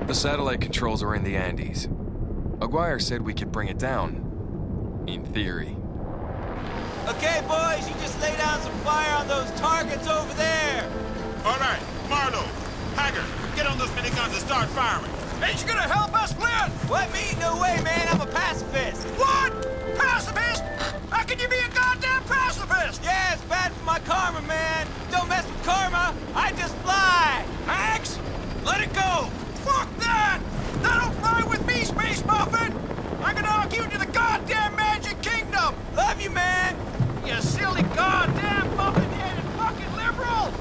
The satellite controls are in the Andes. Aguirre said we could bring it down. In theory. Okay, boys, you just lay down some fire on those targets over there. All right, Marlowe, Haggard, get on those miniguns and start firing. Ain't you gonna help us, Flynn? What, me? No way, man. I'm a pacifist. What? Pacifist? How can you be a goddamn pacifist? Yeah, it's bad for my karma, man. Don't mess with karma. I just fly. Hags? Let it go. Fuck that! That'll fly with me, Space Muffin! I'm gonna argue you to the goddamn Magic Kingdom! Love you, man! You silly goddamn muffin-headed fucking liberal!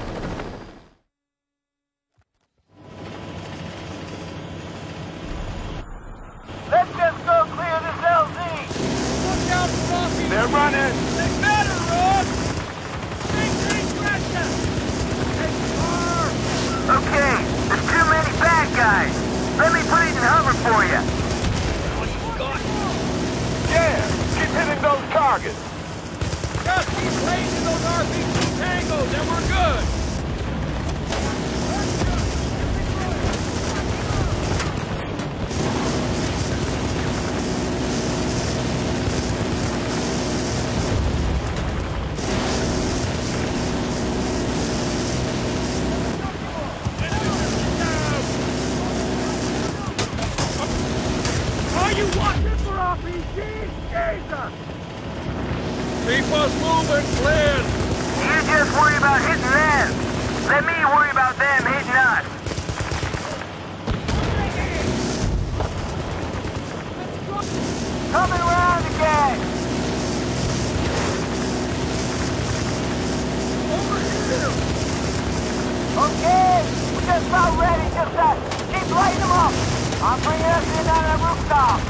Let's just go clear this LZ! Look out, Frosty! They're running! They better run! Take Gretchen! Take car! Okay, there's too many bad guys. Let me put it in hover for you. What you got? Yeah, keep hitting those targets. Just keep raising those RPG tangos and we're good! Are you watching for RPGs? Jesus! Keep us moving, Flynn! You just worry about hitting them. Let me worry about them hitting us. Coming around again! Over here! Okay, we're just about ready. Just keep lighting them up. I'm bringing us in on that rooftop.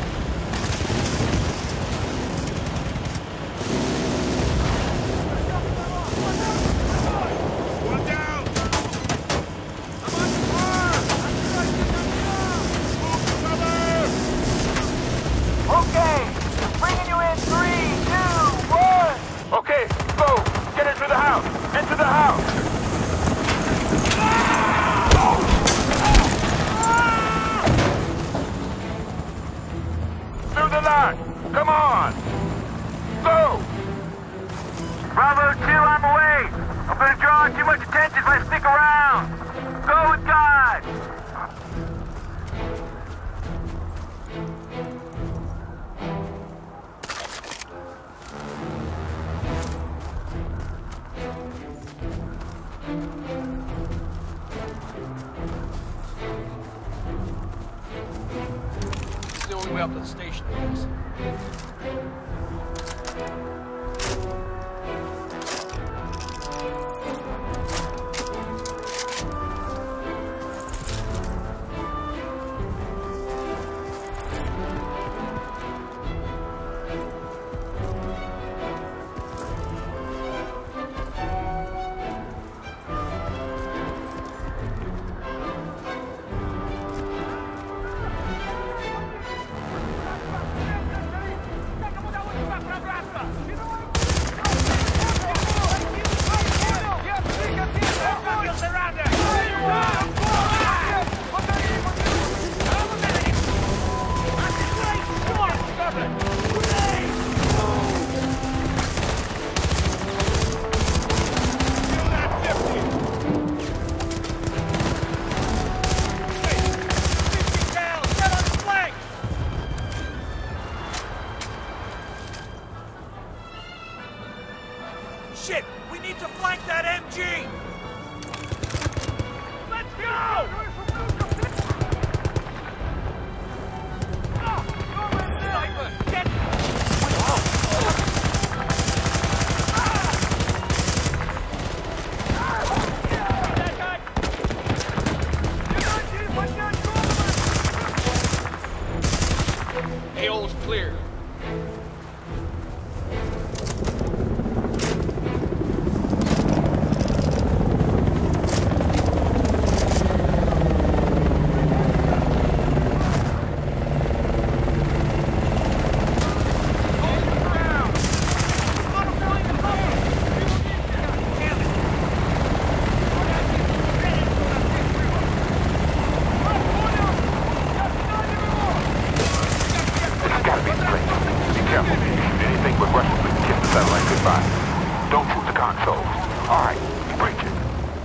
One down. I'm on the car! Okay, bringing you in 3, 2, 1. Okay, go. Get into the house. Into the house. Through the line. Come on. Go. Bravo 2, I'm away. I'm gonna draw too much attention if I stick around. Go with God. This is the only way up to the station, boys. Shit! We need to flank that MG! Let's go! Sniper, get... That guy! AO's clear. to be in place. Be careful. Anything but Russians can kiss the satellite goodbye. Don't shoot the consoles. All right, breach it.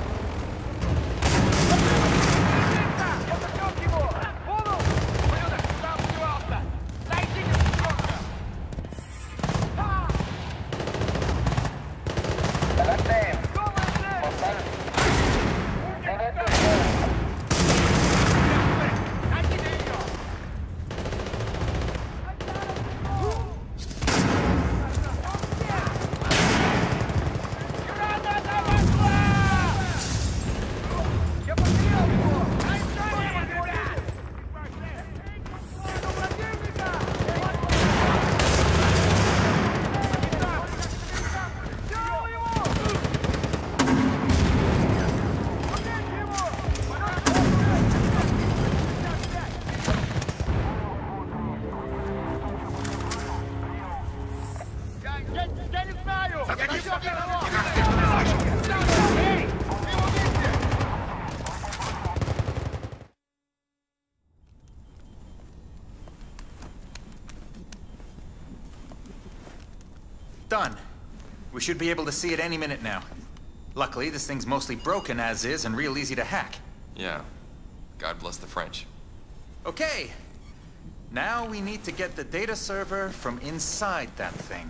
Done. We should be able to see it any minute now. Luckily, this thing's mostly broken as is and real easy to hack. Yeah. God bless the French. Okay. Now we need to get the data server from inside that thing.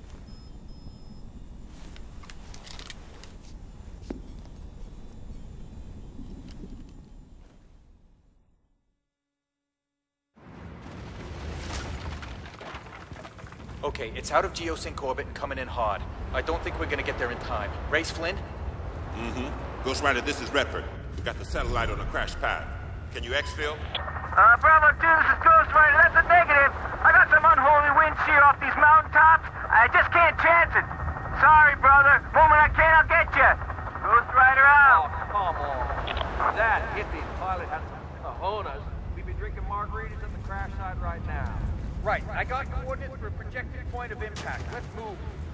Okay, it's out of geosync orbit and coming in hard. I don't think we're gonna get there in time. Race Flynn? Mm-hmm. Ghost Rider, this is Redford. We got the satellite on a crash pad. Can you exfil? Bravo 2, this is Ghost Rider. That's a negative. I got some unholy wind shear off these mountaintops. I just can't chance it. Sorry, brother. Moment I can, I'll get you. Ghost Rider out. Oh, come on. That hippie pilot has cojones. We'd be drinking margaritas at the crash site right now. Right, I got coordinates for a projected point of impact. Let's move.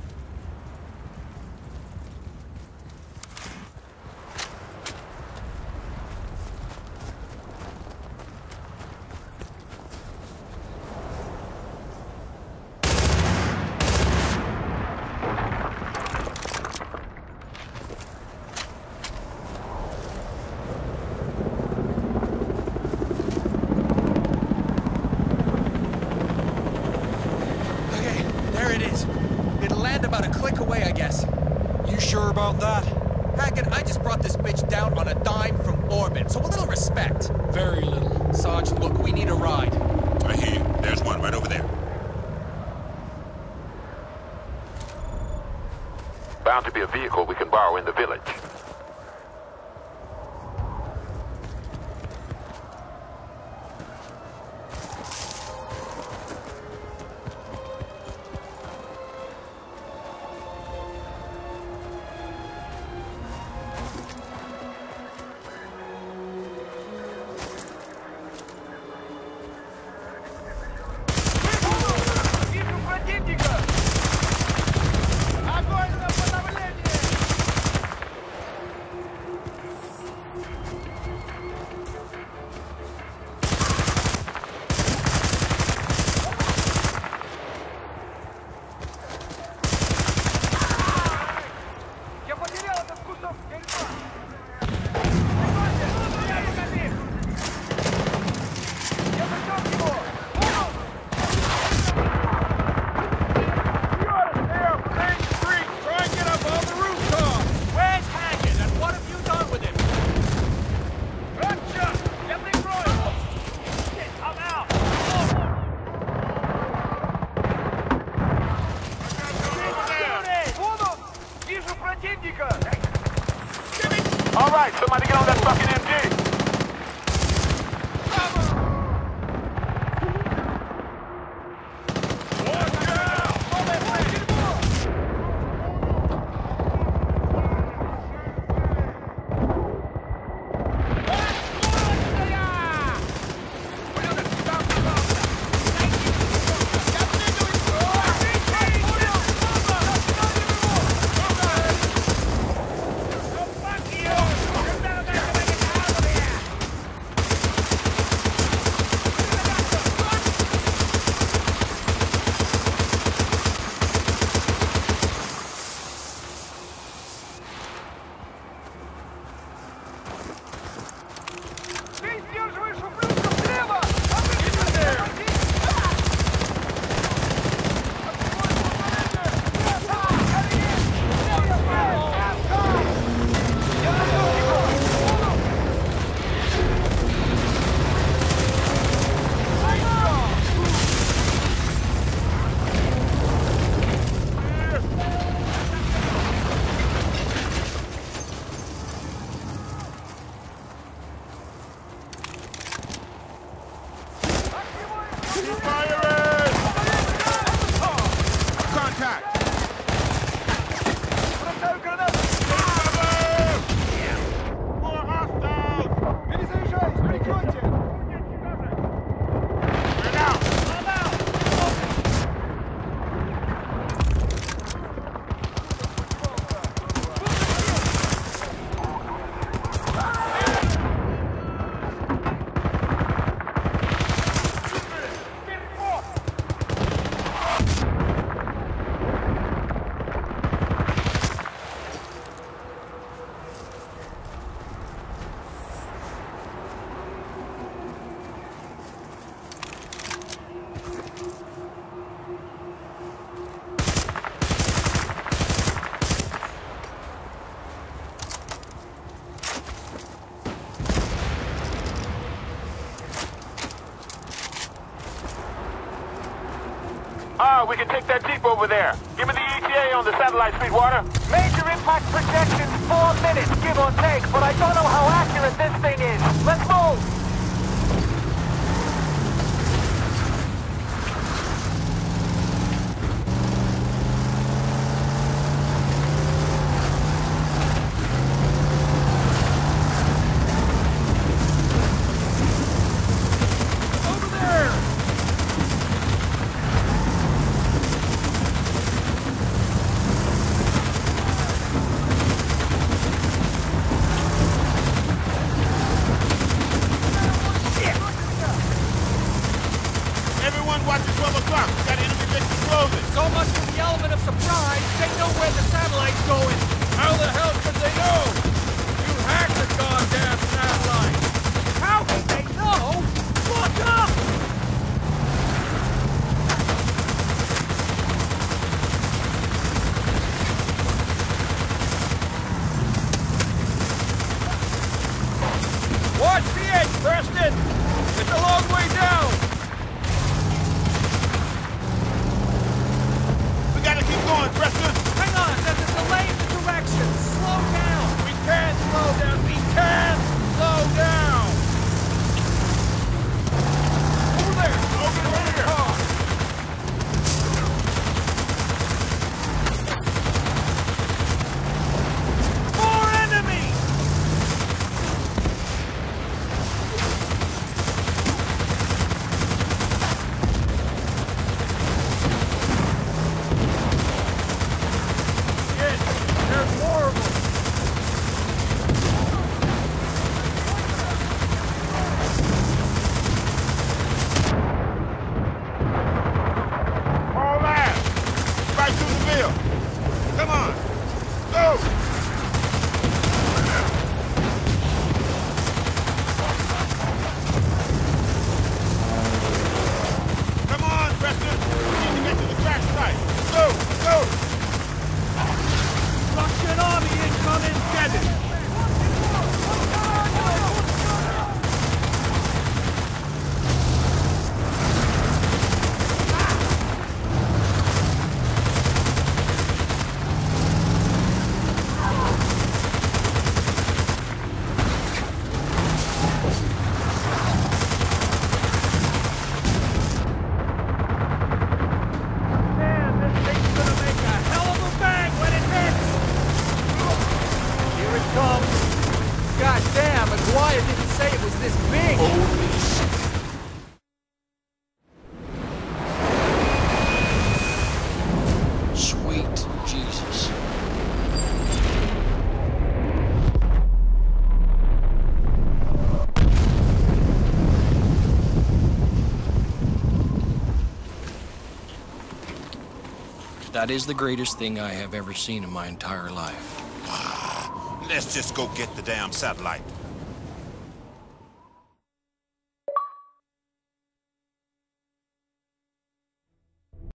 About that? Hackett, I just brought this bitch down on a dime from orbit, so a little respect. Very little. Sarge, look, we need a ride. I hear you. There's one right over there. Bound to be a vehicle we can borrow in the village. All right, somebody get on that fucking MG. We can take that Jeep over there. Give me the ETA on the satellite, Sweetwater. Major impact projections, 4 minutes, give or take, but I don't know how accurate this thing is. Let's move! Watch at 12 o'clock. We got enemy vectors closing. So much for the element of surprise. They know where the satellite's going. How the hell could they know? You hacked the goddamn satellite. How could they know? Look up! Watch the edge, Preston! It's a long way down! Keep going, Preston! Hang on, there's a delay in the direction. Slow down. We can slow down. We can slow down. Over there. Over here. More enemies! Come on! Go! Come on, Preston! We need to get to the crash site! Go! Go! Russian army incoming, get it! God damn, McGuire didn't say it was this big! Holy shit! Sweet Jesus. That is the greatest thing I have ever seen in my entire life. Let's just go get the damn satellite.